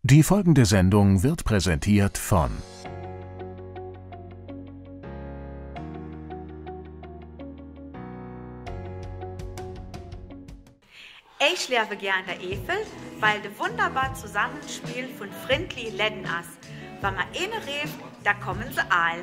Die folgende Sendung wird präsentiert von Ich lebe gerne Efel, weil das wunderbar Zusammenspiel von Frindli Ledden ist. Wenn man eine rief, da kommen sie all.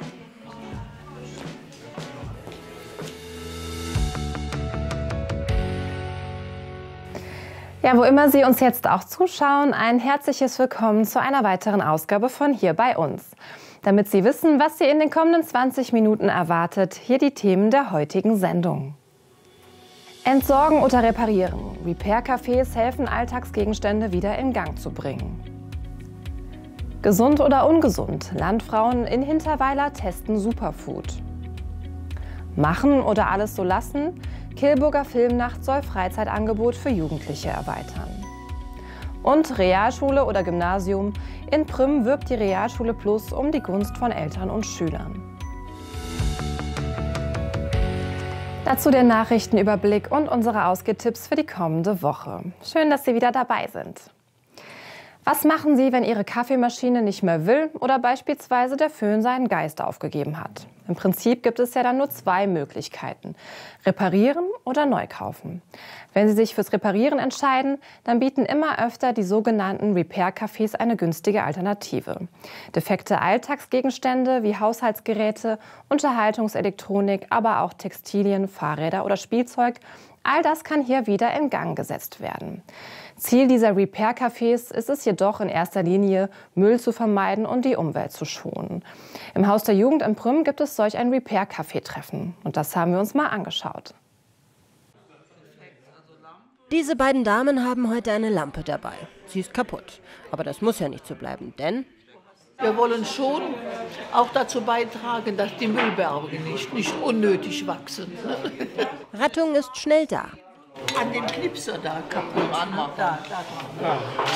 Ja, wo immer Sie uns jetzt auch zuschauen, ein herzliches Willkommen zu einer weiteren Ausgabe von Hier bei uns. Damit Sie wissen, was Sie in den kommenden 20 Minuten erwartet, hier die Themen der heutigen Sendung. Entsorgen oder reparieren. Repair-Cafés helfen, Alltagsgegenstände wieder in Gang zu bringen. Gesund oder ungesund. Landfrauen in Hinterweiler testen Superfood. Machen oder alles so lassen. Kilburger Filmnacht soll Freizeitangebot für Jugendliche erweitern. Und Realschule oder Gymnasium. In Prüm wirbt die Realschule Plus um die Gunst von Eltern und Schülern. Dazu der Nachrichtenüberblick und unsere Ausgehtipps für die kommende Woche. Schön, dass Sie wieder dabei sind. Was machen Sie, wenn Ihre Kaffeemaschine nicht mehr will oder beispielsweise der Föhn seinen Geist aufgegeben hat? Im Prinzip gibt es ja dann nur zwei Möglichkeiten: reparieren oder neu kaufen. Wenn Sie sich fürs Reparieren entscheiden, dann bieten immer öfter die sogenannten Repair-Cafés eine günstige Alternative. Defekte Alltagsgegenstände wie Haushaltsgeräte, Unterhaltungselektronik, aber auch Textilien, Fahrräder oder Spielzeug, all das kann hier wieder in Gang gesetzt werden. Ziel dieser Repair-Cafés ist es jedoch in erster Linie, Müll zu vermeiden und die Umwelt zu schonen. Im Haus der Jugend in Prüm gibt es solch ein Repair-Café-Treffen. Und das haben wir uns mal angeschaut. Diese beiden Damen haben heute eine Lampe dabei. Sie ist kaputt. Aber das muss ja nicht so bleiben, denn wir wollen schon auch dazu beitragen, dass die Müllberge nicht unnötig wachsen. Rettung ist schnell da. An dem Knipser da kaputt. Da dran.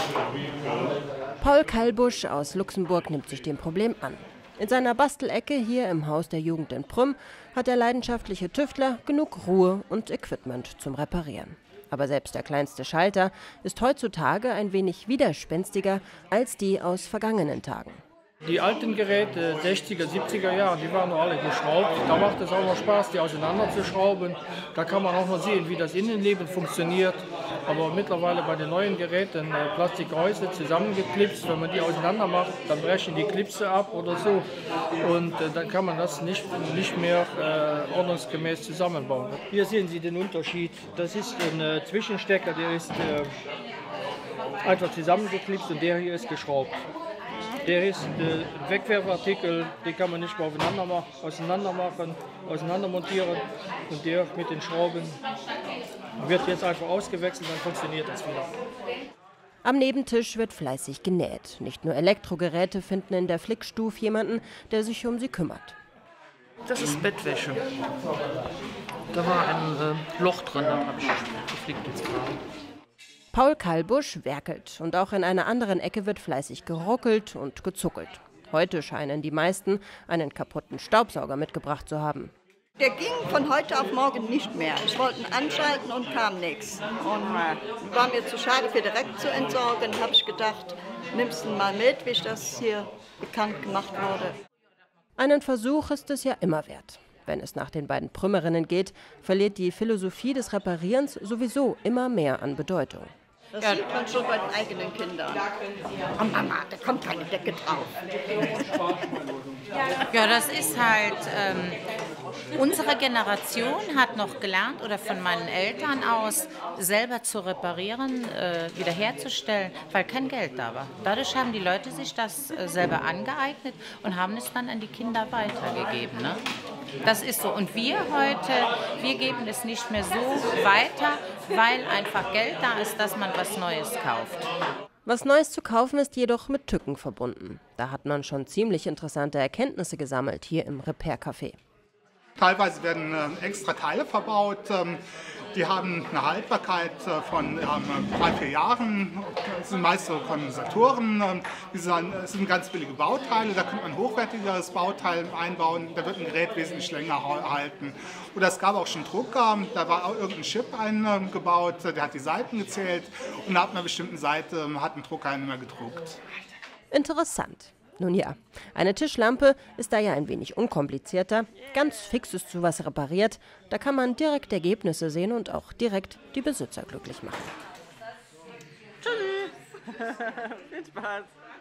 Paul Kalbusch aus Luxemburg nimmt sich dem Problem an. In seiner Bastelecke hier im Haus der Jugend in Prüm hat der leidenschaftliche Tüftler genug Ruhe und Equipment zum Reparieren. Aber selbst der kleinste Schalter ist heutzutage ein wenig widerspenstiger als die aus vergangenen Tagen. Die alten Geräte, 60er, 70er Jahre, die waren noch alle geschraubt. Da macht es auch noch Spaß, die auseinanderzuschrauben. Da kann man auch noch sehen, wie das Innenleben funktioniert. Aber mittlerweile bei den neuen Geräten Plastikhäuse zusammengeklipst. Wenn man die auseinander macht, dann brechen die Klipse ab oder so. Und dann kann man das nicht mehr ordnungsgemäß zusammenbauen. Hier sehen Sie den Unterschied. Das ist ein Zwischenstecker, der ist einfach zusammengeklipst und der hier ist geschraubt. Der ist ein Wegwerfartikel, den kann man nicht mehr auseinander montieren. Und der mit den Schrauben wird jetzt einfach ausgewechselt, dann funktioniert das wieder. Am Nebentisch wird fleißig genäht. Nicht nur Elektrogeräte finden in der Flickstuf jemanden, der sich um sie kümmert. Das ist Bettwäsche. Da war ein Loch drin, da habe ich geflickt jetzt gerade. Paul Kalbusch werkelt und auch in einer anderen Ecke wird fleißig geruckelt und gezuckelt. Heute scheinen die meisten einen kaputten Staubsauger mitgebracht zu haben. Der ging von heute auf morgen nicht mehr. Ich wollte ihn anschalten und kam nichts. Und war mir zu schade für direkt zu entsorgen. Habe ich gedacht, nimmst ihn mal mit, wie ich das hier bekannt gemacht wurde. Einen Versuch ist es ja immer wert. Wenn es nach den beiden Prümerinnen geht, verliert die Philosophie des Reparierens sowieso immer mehr an Bedeutung. Das sieht man schon bei den eigenen Kindern. Oh Mama, da kommt keine Decke drauf. Ja, das ist halt, unsere Generation hat noch gelernt oder von meinen Eltern aus selber zu reparieren, wiederherzustellen, weil kein Geld da war. Dadurch haben die Leute sich das selber angeeignet und haben es dann an die Kinder weitergegeben. Ne? Das ist so. Und wir heute, wir geben es nicht mehr so weiter, weil einfach Geld da ist, dass man was Neues kauft. Was Neues zu kaufen ist jedoch mit Tücken verbunden. Da hat man schon ziemlich interessante Erkenntnisse gesammelt hier im Repair-Café. Teilweise werden extra Teile verbaut, Die haben eine Haltbarkeit von 3-4 Jahren. Das sind meist so Kondensatoren. Das sind ganz billige Bauteile. Da könnte man ein hochwertigeres Bauteil einbauen. Da wird ein Gerät wesentlich länger halten. Oder es gab auch schon Drucker. Da war auch irgendein Chip eingebaut. Der hat die Seiten gezählt. Und ab einer bestimmten Seite hat ein Drucker nicht mehr gedruckt. Interessant. Nun ja, eine Tischlampe ist da ja ein wenig unkomplizierter. Ganz fix ist sowas repariert. Da kann man direkt Ergebnisse sehen und auch direkt die Besitzer glücklich machen. Tschüssi. Viel Spaß.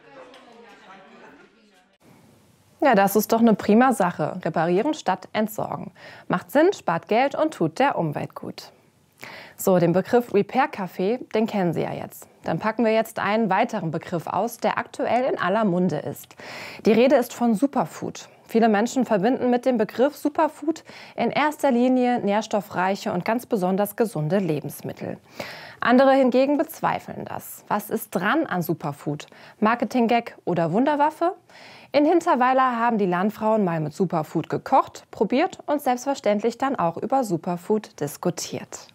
Ja, das ist doch eine prima Sache. Reparieren statt entsorgen. Macht Sinn, spart Geld und tut der Umwelt gut. So, den Begriff Repair Café, den kennen Sie ja jetzt. Dann packen wir jetzt einen weiteren Begriff aus, der aktuell in aller Munde ist. Die Rede ist von Superfood. Viele Menschen verbinden mit dem Begriff Superfood in erster Linie nährstoffreiche und ganz besonders gesunde Lebensmittel. Andere hingegen bezweifeln das. Was ist dran an Superfood? Marketing-Gag oder Wunderwaffe? In Hinterweiler haben die Landfrauen mal mit Superfood gekocht, probiert und selbstverständlich dann auch über Superfood diskutiert.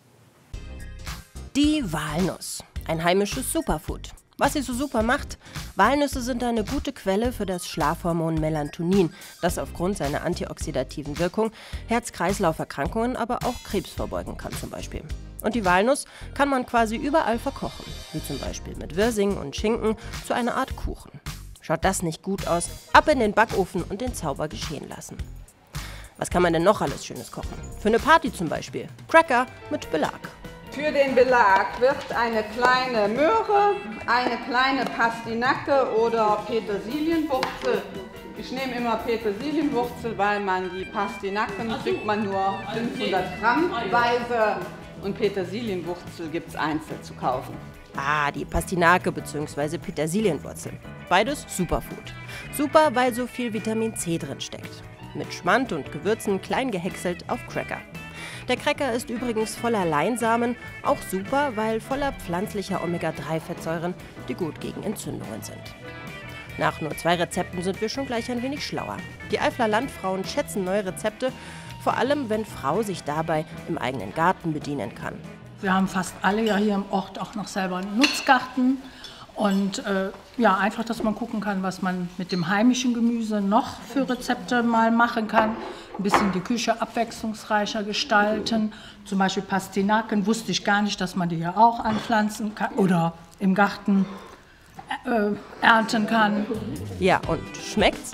Die Walnuss. Ein heimisches Superfood. Was sie so super macht? Walnüsse sind eine gute Quelle für das Schlafhormon Melatonin, das aufgrund seiner antioxidativen Wirkung Herz-Kreislauf-Erkrankungen, aber auch Krebs vorbeugen kann zum Beispiel. Und die Walnuss kann man quasi überall verkochen, wie zum Beispiel mit Wirsing und Schinken zu einer Art Kuchen. Schaut das nicht gut aus? Ab in den Backofen und den Zauber geschehen lassen. Was kann man denn noch alles Schönes kochen? Für eine Party zum Beispiel. Cracker mit Belag. Für den Belag wird eine kleine Möhre, eine kleine Pastinake oder Petersilienwurzel. Ich nehme immer Petersilienwurzel, weil man die Pastinaken kriegt man nur 500 Gramm weise und Petersilienwurzel gibt es einzeln zu kaufen. Ah, die Pastinake bzw. Petersilienwurzel. Beides Superfood. Super, weil so viel Vitamin C drin steckt. Mit Schmand und Gewürzen klein gehäckselt auf Cracker. Der Cracker ist übrigens voller Leinsamen, auch super, weil voller pflanzlicher Omega-3-Fettsäuren, die gut gegen Entzündungen sind. Nach nur 2 Rezepten sind wir schon gleich ein wenig schlauer. Die Eifler Landfrauen schätzen neue Rezepte, vor allem wenn Frau sich dabei im eigenen Garten bedienen kann. Wir haben fast alle ja hier im Ort auch noch selber einen Nutzgarten. Und ja, einfach, dass man gucken kann, was man mit dem heimischen Gemüse noch für Rezepte mal machen kann. Ein bisschen die Küche abwechslungsreicher gestalten. Zum Beispiel Pastinaken wusste ich gar nicht, dass man die hier auch anpflanzen kann oder im Garten ernten kann. Ja, und schmeckt's?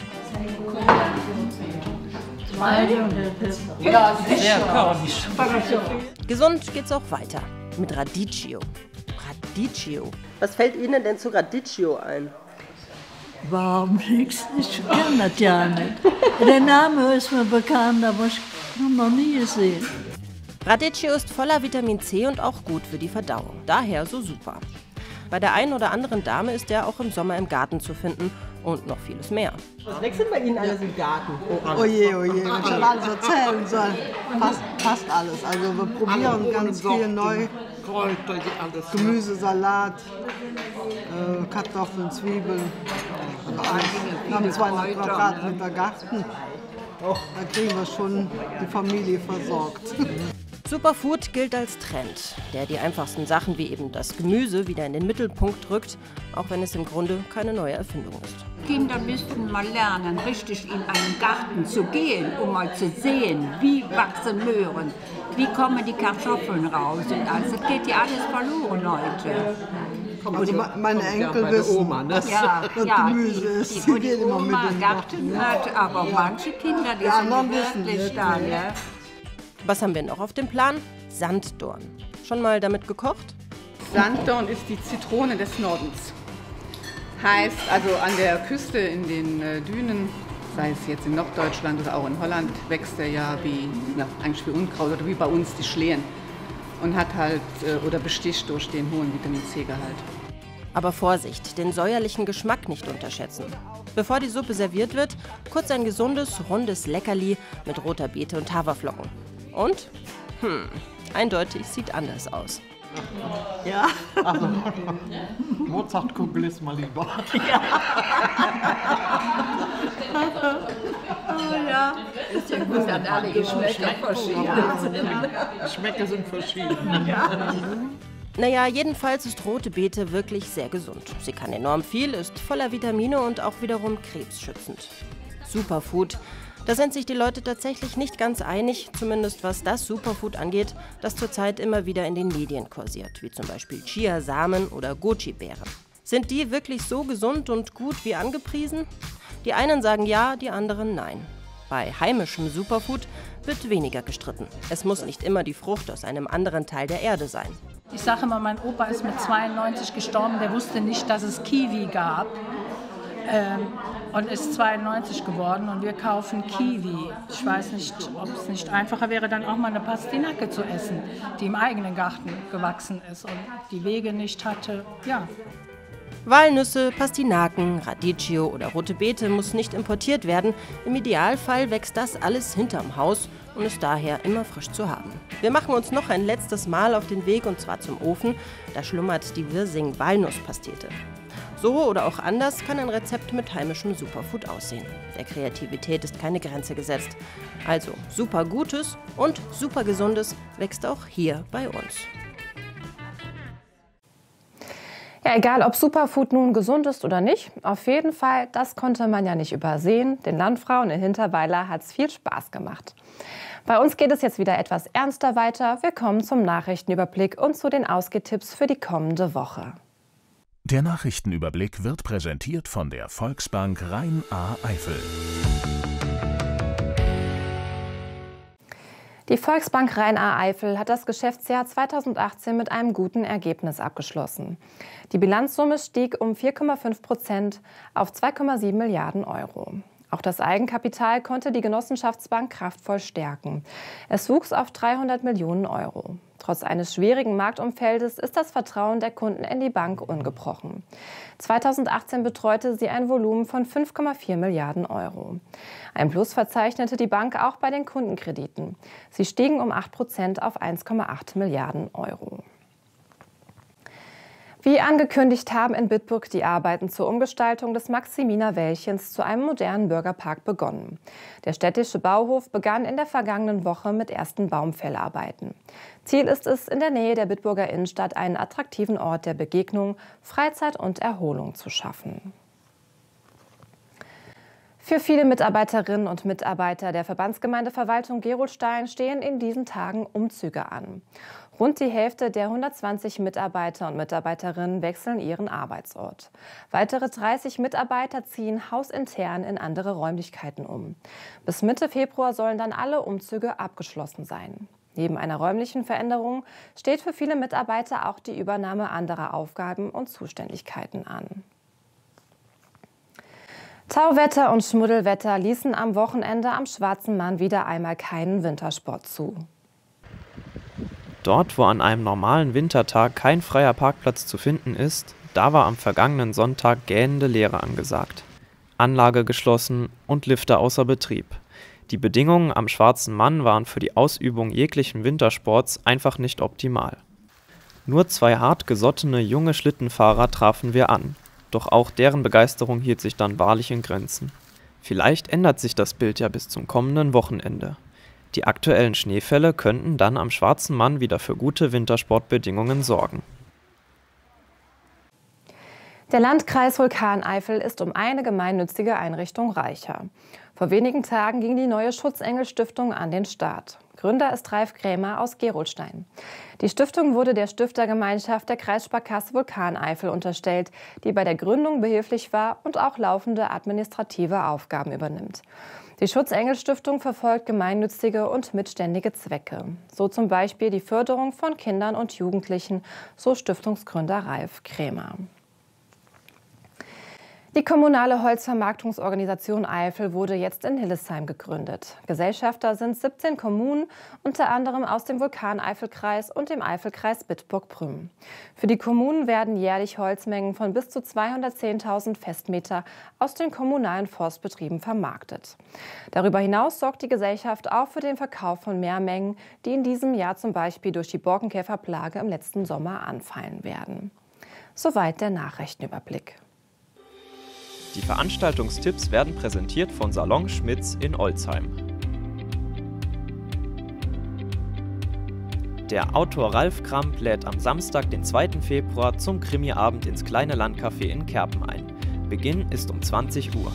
Ja, sehr Gesund geht's auch weiter mit Radicchio. Radicchio. Was fällt Ihnen denn zu Radicchio ein? Warum nichts? Ich kenne das ja nicht. Der Name ist mir bekannt, aber ich habe noch nie gesehen. Radicchio ist voller Vitamin C und auch gut für die Verdauung. Daher so super. Bei der einen oder anderen Dame ist er auch im Sommer im Garten zu finden und noch vieles mehr. Was wächst denn bei Ihnen alles im Garten? Oh je, wenn ich schon alles erzählen soll. Fast alles. Also wir probieren ganz viel neu. Gemüse, Salat, Kartoffeln, Zwiebeln. Wir haben 200 Quadratmeter Garten. Da kriegen wir schon die Familie versorgt. Superfood gilt als Trend, der die einfachsten Sachen wie eben das Gemüse wieder in den Mittelpunkt rückt, auch wenn es im Grunde keine neue Erfindung ist. Kinder müssten mal lernen, richtig in einen Garten zu gehen, um mal zu sehen, wie wachsen Möhren, wie kommen die Kartoffeln raus und alles. Das geht ja alles verloren heute. Also meine Enkel wissen, was Gemüse ist. Die gehen immer mit dem Garten hat, aber manche Kinder, die sind wirklich da. Ja. Was haben wir noch auf dem Plan? Sanddorn. Schon mal damit gekocht? Sanddorn ist die Zitrone des Nordens. Heißt also an der Küste in den Dünen, sei es jetzt in Norddeutschland oder auch in Holland, wächst er ja wie eigentlich wie Unkraut oder wie bei uns die Schlehen und hat halt oder besticht durch den hohen Vitamin C-Gehalt. Aber Vorsicht, den säuerlichen Geschmack nicht unterschätzen. Bevor die Suppe serviert wird, kurz ein gesundes, rundes Leckerli mit roter Beete und Haferflocken. Und? Eindeutig sieht anders aus. Ja. Also, Mozartkugel ist mal lieber. Ja. ja. Ist ja gut, dass alle Geschmäcker verschieden sind. Geschmäcker sind verschieden. Ja. Naja, jedenfalls ist rote Beete wirklich sehr gesund. Sie kann enorm viel, ist voller Vitamine und auch wiederum krebsschützend. Superfood. Da sind sich die Leute tatsächlich nicht ganz einig, zumindest was das Superfood angeht, das zurzeit immer wieder in den Medien kursiert, wie zum Beispiel Chiasamen oder Goji-Beeren. Sind die wirklich so gesund und gut wie angepriesen? Die einen sagen ja, die anderen nein. Bei heimischem Superfood wird weniger gestritten. Es muss nicht immer die Frucht aus einem anderen Teil der Erde sein. Ich sage immer, mein Opa ist mit 92 gestorben, der wusste nicht, dass es Kiwi gab und ist 92 geworden und wir kaufen Kiwi. Ich weiß nicht, ob es nicht einfacher wäre, dann auch mal eine Pastinake zu essen, die im eigenen Garten gewachsen ist und die Wege nicht hatte. Ja. Walnüsse, Pastinaken, Radicchio oder rote Beete muss nicht importiert werden. Im Idealfall wächst das alles hinterm Haus und ist daher immer frisch zu haben. Wir machen uns noch ein letztes Mal auf den Weg und zwar zum Ofen. Da schlummert die Wirsing-Walnusspastete. So oder auch anders kann ein Rezept mit heimischem Superfood aussehen. Der Kreativität ist keine Grenze gesetzt. Also super Gutes und super Gesundes wächst auch hier bei uns. Ja, egal ob Superfood nun gesund ist oder nicht, auf jeden Fall, das konnte man ja nicht übersehen. Den Landfrauen in Hinterweiler hat es viel Spaß gemacht. Bei uns geht es jetzt wieder etwas ernster weiter. Wir kommen zum Nachrichtenüberblick und zu den Ausgehtipps für die kommende Woche. Der Nachrichtenüberblick wird präsentiert von der Volksbank Rhein-A-Eifel. Die Volksbank Rhein-A-Eifel hat das Geschäftsjahr 2018 mit einem guten Ergebnis abgeschlossen. Die Bilanzsumme stieg um 4,5% auf 2,7 Milliarden Euro. Auch das Eigenkapital konnte die Genossenschaftsbank kraftvoll stärken. Es wuchs auf 300 Millionen Euro. Trotz eines schwierigen Marktumfeldes ist das Vertrauen der Kunden in die Bank ungebrochen. 2018 betreute sie ein Volumen von 5,4 Milliarden Euro. Ein Plus verzeichnete die Bank auch bei den Kundenkrediten. Sie stiegen um 8% auf 1,8 Milliarden Euro. Wie angekündigt haben in Bitburg die Arbeiten zur Umgestaltung des Maximiner Wäldchens zu einem modernen Bürgerpark begonnen. Der städtische Bauhof begann in der vergangenen Woche mit ersten Baumfällarbeiten. Ziel ist es, in der Nähe der Bitburger Innenstadt einen attraktiven Ort der Begegnung, Freizeit und Erholung zu schaffen. Für viele Mitarbeiterinnen und Mitarbeiter der Verbandsgemeindeverwaltung Gerolstein stehen in diesen Tagen Umzüge an. Rund die Hälfte der 120 Mitarbeiter und Mitarbeiterinnen wechseln ihren Arbeitsort. Weitere 30 Mitarbeiter ziehen hausintern in andere Räumlichkeiten um. Bis Mitte Februar sollen dann alle Umzüge abgeschlossen sein. Neben einer räumlichen Veränderung steht für viele Mitarbeiter auch die Übernahme anderer Aufgaben und Zuständigkeiten an. Tauwetter und Schmuddelwetter ließen am Wochenende am Schwarzen Mann wieder einmal keinen Wintersport zu. Dort, wo an einem normalen Wintertag kein freier Parkplatz zu finden ist, da war am vergangenen Sonntag gähnende Leere angesagt. Anlage geschlossen und Lifte außer Betrieb. Die Bedingungen am Schwarzen Mann waren für die Ausübung jeglichen Wintersports einfach nicht optimal. Nur 2 hartgesottene junge Schlittenfahrer trafen wir an. Doch auch deren Begeisterung hielt sich dann wahrlich in Grenzen. Vielleicht ändert sich das Bild ja bis zum kommenden Wochenende. Die aktuellen Schneefälle könnten dann am Schwarzen Mann wieder für gute Wintersportbedingungen sorgen. Der Landkreis Vulkaneifel ist um eine gemeinnützige Einrichtung reicher. Vor wenigen Tagen ging die neue Schutzengel-Stiftung an den Start. Gründer ist Ralf Krämer aus Gerolstein. Die Stiftung wurde der Stiftergemeinschaft der Kreissparkasse Vulkaneifel unterstellt, die bei der Gründung behilflich war und auch laufende administrative Aufgaben übernimmt. Die Schutzengel-Stiftung verfolgt gemeinnützige und mitständige Zwecke. So zum Beispiel die Förderung von Kindern und Jugendlichen, so Stiftungsgründer Ralf Krämer. Die kommunale Holzvermarktungsorganisation Eifel wurde jetzt in Hillesheim gegründet. Gesellschafter sind 17 Kommunen, unter anderem aus dem Vulkaneifelkreis und dem Eifelkreis Bitburg-Prüm. Für die Kommunen werden jährlich Holzmengen von bis zu 210.000 Festmeter aus den kommunalen Forstbetrieben vermarktet. Darüber hinaus sorgt die Gesellschaft auch für den Verkauf von Mehrmengen, die in diesem Jahr zum Beispiel durch die Borkenkäferplage im letzten Sommer anfallen werden. Soweit der Nachrichtenüberblick. Die Veranstaltungstipps werden präsentiert von Salon Schmitz in Olzheim. Der Autor Ralf Kramp lädt am Samstag, den 2. Februar, zum Krimi-Abend ins kleine Landcafé in Kerpen ein. Beginn ist um 20 Uhr.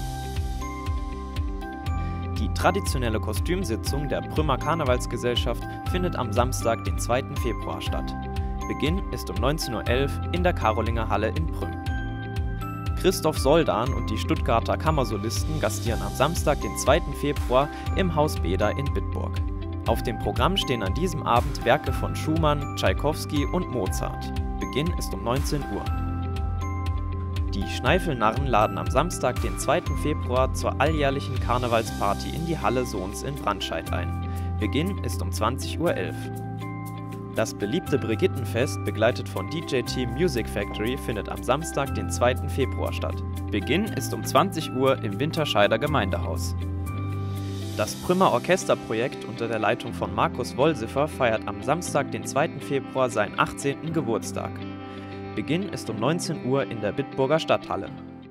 Die traditionelle Kostümsitzung der Prümmer Karnevalsgesellschaft findet am Samstag, den 2. Februar statt. Beginn ist um 19:11 Uhr in der Karolinger Halle in Prüm. Christoph Soldan und die Stuttgarter Kammersolisten gastieren am Samstag, den 2. Februar, im Haus Beda in Bitburg. Auf dem Programm stehen an diesem Abend Werke von Schumann, Tschaikowski und Mozart. Beginn ist um 19 Uhr. Die Schneifelnarren laden am Samstag, den 2. Februar, zur alljährlichen Karnevalsparty in die Halle Sohns in Brandscheid ein. Beginn ist um 20:11 Uhr. Das beliebte Brigittenfest, begleitet von DJ-Team Music Factory, findet am Samstag, den 2. Februar statt. Beginn ist um 20 Uhr im Winterscheider Gemeindehaus. Das Prümmer Orchesterprojekt unter der Leitung von Markus Wollsiffer feiert am Samstag, den 2. Februar, seinen 18. Geburtstag. Beginn ist um 19 Uhr in der Bitburger Stadthalle.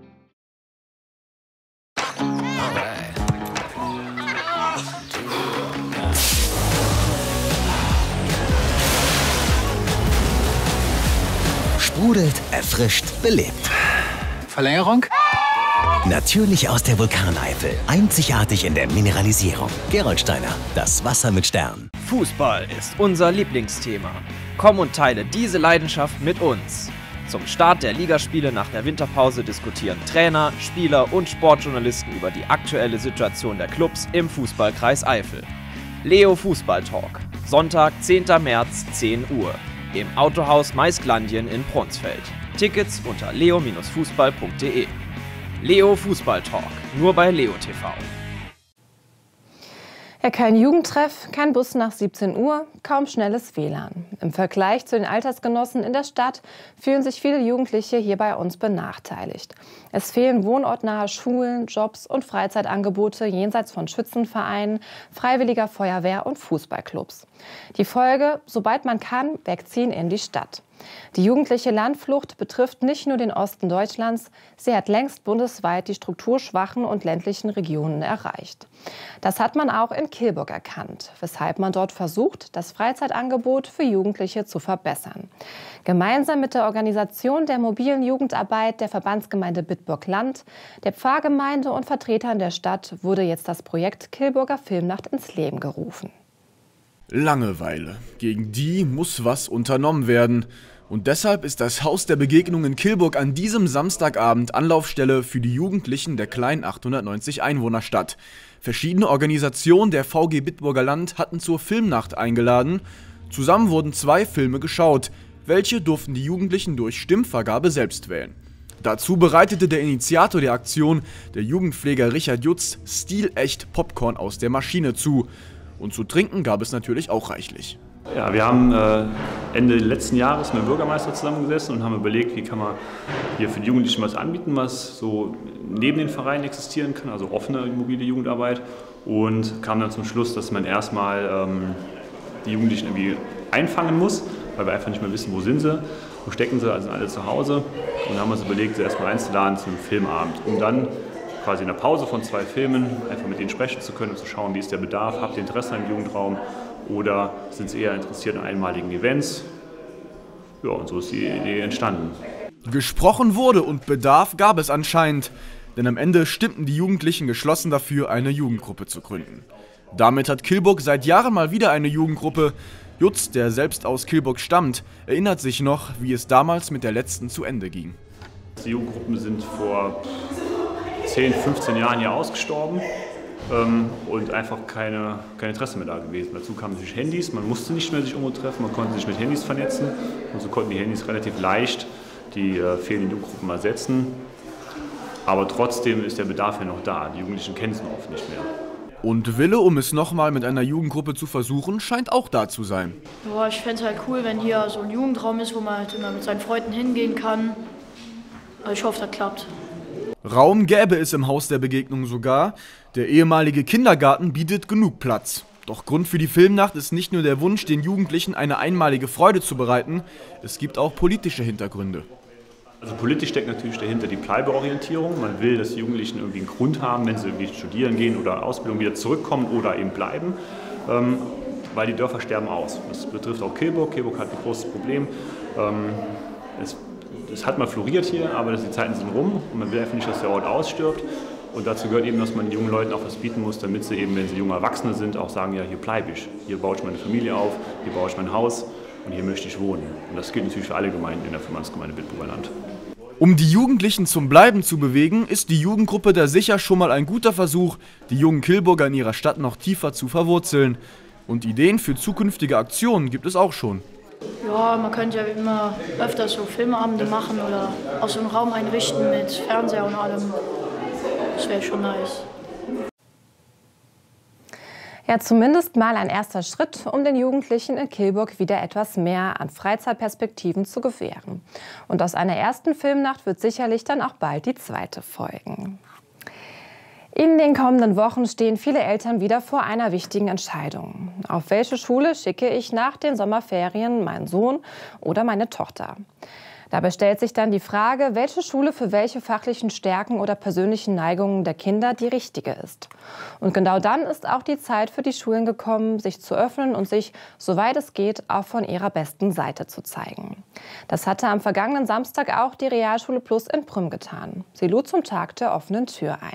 Sprudelt, erfrischt, belebt. Verlängerung? Natürlich aus der Vulkaneifel. Einzigartig in der Mineralisierung. Gerolsteiner, das Wasser mit Stern. Fußball ist unser Lieblingsthema. Komm und teile diese Leidenschaft mit uns. Zum Start der Ligaspiele nach der Winterpause diskutieren Trainer, Spieler und Sportjournalisten über die aktuelle Situation der Clubs im Fußballkreis Eifel. Leo Fußball Talk. Sonntag, 10. März, 10 Uhr. Im Autohaus Maisglandien in Bronsfeld. Tickets unter leo-fußball.de. Leo Fußball Talk, nur bei Leo TV. Ja, kein Jugendtreff, kein Bus nach 17 Uhr, kaum schnelles WLAN. Im Vergleich zu den Altersgenossen in der Stadt fühlen sich viele Jugendliche hier bei uns benachteiligt. Es fehlen wohnortnahe Schulen, Jobs und Freizeitangebote jenseits von Schützenvereinen, Freiwilliger Feuerwehr und Fußballclubs. Die Folge: sobald man kann, wegziehen in die Stadt. Die jugendliche Landflucht betrifft nicht nur den Osten Deutschlands, sie hat längst bundesweit die strukturschwachen und ländlichen Regionen erreicht. Das hat man auch in Kilburg erkannt, weshalb man dort versucht, das Freizeitangebot für Jugendliche zu verbessern. Gemeinsam mit der Organisation der mobilen Jugendarbeit der Verbandsgemeinde Bitburg-Land, der Pfarrgemeinde und Vertretern der Stadt wurde jetzt das Projekt Kilburger Filmnacht ins Leben gerufen. Langeweile. Gegen die muss was unternommen werden. Und deshalb ist das Haus der Begegnung in Kilburg an diesem Samstagabend Anlaufstelle für die Jugendlichen der kleinen 890 Einwohnerstadt. Verschiedene Organisationen der VG Bitburger Land hatten zur Filmnacht eingeladen. Zusammen wurden 2 Filme geschaut. Welche durften die Jugendlichen durch Stimmvergabe selbst wählen. Dazu bereitete der Initiator der Aktion, der Jugendpfleger Richard Jutz, stilecht Popcorn aus der Maschine zu. Und zu trinken gab es natürlich auch reichlich. Ja, wir haben Ende letzten Jahres mit dem Bürgermeister zusammengesessen und haben überlegt, wie kann man hier für die Jugendlichen was anbieten, was so neben den Vereinen existieren kann, also offene mobile Jugendarbeit. Und kam dann zum Schluss, dass man erstmal die Jugendlichen irgendwie einfangen muss, weil wir einfach nicht mehr wissen, wo sind sie, wo stecken sie, also sind alle zu Hause. Und dann haben wir uns überlegt, sie erstmal einzuladen zu einem Filmabend, um dann quasi in der Pause von 2 Filmen einfach mit denen sprechen zu können und zu schauen, wie ist der Bedarf, habt ihr Interesse an dem Jugendraum oder sind sie eher interessiert an einmaligen Events. Ja, und so ist die Idee entstanden. Gesprochen wurde und Bedarf gab es anscheinend, denn am Ende stimmten die Jugendlichen geschlossen dafür, eine Jugendgruppe zu gründen. Damit hat Kilburg seit Jahren mal wieder eine Jugendgruppe. Jutz, der selbst aus Kilburg stammt, erinnert sich noch, wie es damals mit der letzten zu Ende ging. Die Jugendgruppen sind vor 10, 15 Jahren hier ausgestorben und einfach kein Interesse mehr da gewesen. Dazu kamen natürlich Handys, man musste nicht mehr sich irgendwo treffen, man konnte sich mit Handys vernetzen und so konnten die Handys relativ leicht die fehlenden Jugendgruppen ersetzen. Aber trotzdem ist der Bedarf ja noch da, die Jugendlichen kennen es noch oft nicht mehr. Und Wille, um es nochmal mit einer Jugendgruppe zu versuchen, scheint auch da zu sein. Ja, ich fände es halt cool, wenn hier so ein Jugendraum ist, wo man halt immer mit seinen Freunden hingehen kann. Also ich hoffe, das klappt. Raum gäbe es im Haus der Begegnung sogar. Der ehemalige Kindergarten bietet genug Platz. Doch Grund für die Filmnacht ist nicht nur der Wunsch, den Jugendlichen eine einmalige Freude zu bereiten, es gibt auch politische Hintergründe. Also politisch steckt natürlich dahinter die Bleibeorientierung. Man will, dass die Jugendlichen irgendwie einen Grund haben, wenn sie irgendwie studieren gehen oder Ausbildung wieder zurückkommen oder eben bleiben, weil die Dörfer sterben aus. Das betrifft auch Kilburg. Kilburg hat ein großes Problem. Es hat mal floriert hier, aber die Zeiten sind rum und man will einfach nicht, dass der Ort ausstirbt. Und dazu gehört eben, dass man den jungen Leuten auch was bieten muss, damit sie eben, wenn sie junge Erwachsene sind, auch sagen, ja, hier bleibe ich. Hier baue ich meine Familie auf, hier baue ich mein Haus und hier möchte ich wohnen. Und das gilt natürlich für alle Gemeinden in der Verbandsgemeinde Bitburger Land. Um die Jugendlichen zum Bleiben zu bewegen, ist die Jugendgruppe da sicher schon mal ein guter Versuch, die jungen Kilburger in ihrer Stadt noch tiefer zu verwurzeln. Und Ideen für zukünftige Aktionen gibt es auch schon. Ja, man könnte ja immer öfter so Filmabende machen oder auch so einen Raum einrichten mit Fernseher und allem. Das wäre schon nice. Ja, zumindest mal ein erster Schritt, um den Jugendlichen in Kilburg wieder etwas mehr an Freizeitperspektiven zu gewähren. Und aus einer ersten Filmnacht wird sicherlich dann auch bald die zweite folgen. In den kommenden Wochen stehen viele Eltern wieder vor einer wichtigen Entscheidung. Auf welche Schule schicke ich nach den Sommerferien meinen Sohn oder meine Tochter? Dabei stellt sich dann die Frage, welche Schule für welche fachlichen Stärken oder persönlichen Neigungen der Kinder die richtige ist. Und genau dann ist auch die Zeit für die Schulen gekommen, sich zu öffnen und sich, soweit es geht, auch von ihrer besten Seite zu zeigen. Das hatte am vergangenen Samstag auch die Realschule Plus in Prüm getan. Sie lud zum Tag der offenen Tür ein.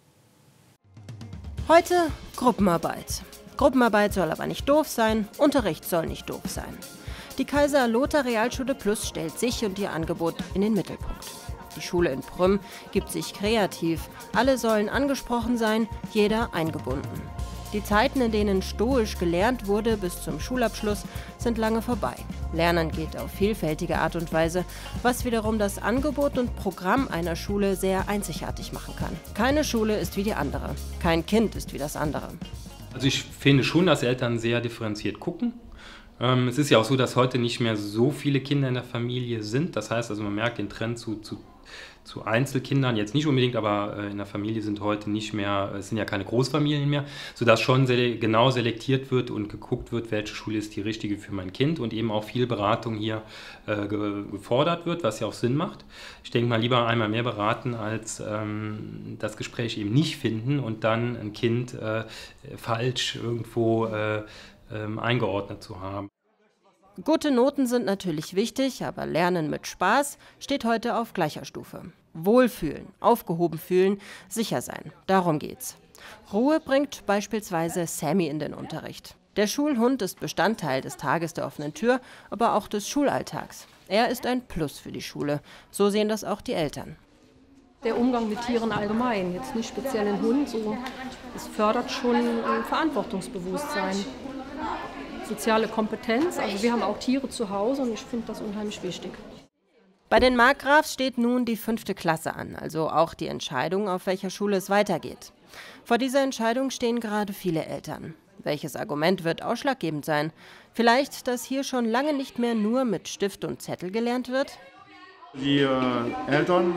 Heute Gruppenarbeit. Gruppenarbeit soll aber nicht doof sein, Unterricht soll nicht doof sein. Die Kaiser-Lothar-Realschule Plus stellt sich und ihr Angebot in den Mittelpunkt. Die Schule in Prüm gibt sich kreativ. Alle sollen angesprochen sein, jeder eingebunden. Die Zeiten, in denen stoisch gelernt wurde bis zum Schulabschluss, sind lange vorbei. Lernen geht auf vielfältige Art und Weise, was wiederum das Angebot und Programm einer Schule sehr einzigartig machen kann. Keine Schule ist wie die andere. Kein Kind ist wie das andere. Also ich finde schon, dass Eltern sehr differenziert gucken. Es ist ja auch so, dass heute nicht mehr so viele Kinder in der Familie sind. Das heißt, also man merkt den Trend zu Einzelkindern, jetzt nicht unbedingt, aber in der Familie sind heute nicht mehr, es sind ja keine Großfamilien mehr, sodass schon genau selektiert wird und geguckt wird, welche Schule ist die richtige für mein Kind und eben auch viel Beratung hier gefordert wird, was ja auch Sinn macht. Ich denke mal, lieber einmal mehr beraten, als das Gespräch eben nicht finden und dann ein Kind falsch irgendwo eingeordnet zu haben. Gute Noten sind natürlich wichtig, aber Lernen mit Spaß steht heute auf gleicher Stufe. Wohlfühlen, aufgehoben fühlen, sicher sein, darum geht's. Ruhe bringt beispielsweise Sammy in den Unterricht. Der Schulhund ist Bestandteil des Tages der offenen Tür, aber auch des Schulalltags. Er ist ein Plus für die Schule, so sehen das auch die Eltern. Der Umgang mit Tieren allgemein, jetzt nicht speziell ein Hund, so, das fördert schon Verantwortungsbewusstsein. Soziale Kompetenz, also wir haben auch Tiere zu Hause und ich finde das unheimlich wichtig. Bei den Markgrafs steht nun die 5. Klasse an, also auch die Entscheidung, auf welcher Schule es weitergeht. Vor dieser Entscheidung stehen gerade viele Eltern. Welches Argument wird ausschlaggebend sein? Vielleicht, dass hier schon lange nicht mehr nur mit Stift und Zettel gelernt wird? Die Eltern,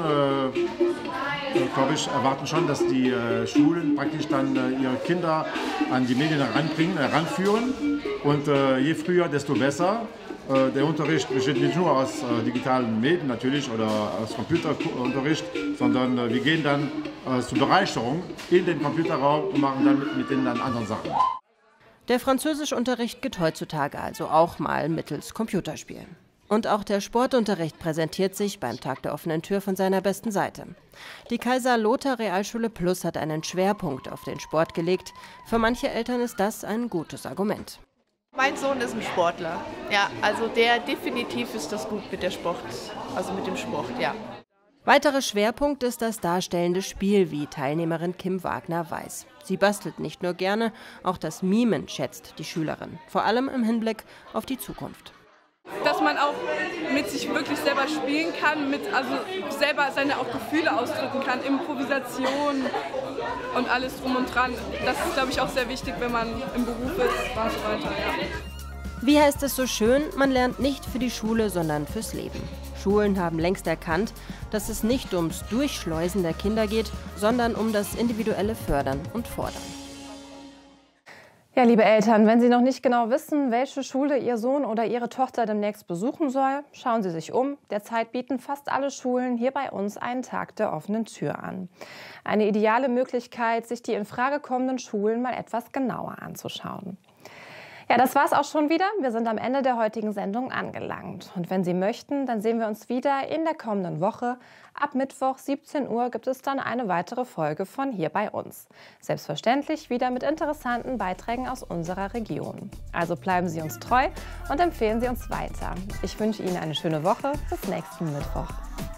glaube ich, erwarten schon, dass die Schulen praktisch dann ihre Kinder an die Medien heranführen. Und je früher, desto besser. Der Unterricht besteht nicht nur aus digitalen Medien natürlich oder aus Computerunterricht, sondern wir gehen dann zur Bereicherung in den Computerraum und machen dann mit denen dann andere Sachen. Der Französischunterricht geht heutzutage also auch mal mittels Computerspielen. Und auch der Sportunterricht präsentiert sich beim Tag der offenen Tür von seiner besten Seite. Die Kaiser-Lothar-Realschule Plus hat einen Schwerpunkt auf den Sport gelegt. Für manche Eltern ist das ein gutes Argument. Mein Sohn ist ein Sportler. Ja, also definitiv ist das gut mit dem Sport, ja. Weiterer Schwerpunkt ist das darstellende Spiel, wie Teilnehmerin Kim Wagner weiß. Sie bastelt nicht nur gerne, auch das Mimen schätzt die Schülerin. Vor allem im Hinblick auf die Zukunft. Dass man auch mit sich wirklich selber spielen kann, selber seine auch Gefühle ausdrücken kann, Improvisation und alles drum und dran. Das ist, glaube ich, auch sehr wichtig, wenn man im Beruf ist und so weiter. Ja. Wie heißt es so schön, man lernt nicht für die Schule, sondern fürs Leben. Schulen haben längst erkannt, dass es nicht ums Durchschleusen der Kinder geht, sondern um das individuelle Fördern und Fordern. Ja, liebe Eltern, wenn Sie noch nicht genau wissen, welche Schule Ihr Sohn oder Ihre Tochter demnächst besuchen soll, schauen Sie sich um. Derzeit bieten fast alle Schulen hier bei uns einen Tag der offenen Tür an. Eine ideale Möglichkeit, sich die in Frage kommenden Schulen mal etwas genauer anzuschauen. Ja, das war's auch schon wieder. Wir sind am Ende der heutigen Sendung angelangt. Und wenn Sie möchten, dann sehen wir uns wieder in der kommenden Woche. Ab Mittwoch 17 Uhr gibt es dann eine weitere Folge von Hier bei uns. Selbstverständlich wieder mit interessanten Beiträgen aus unserer Region. Also bleiben Sie uns treu und empfehlen Sie uns weiter. Ich wünsche Ihnen eine schöne Woche. Bis nächsten Mittwoch.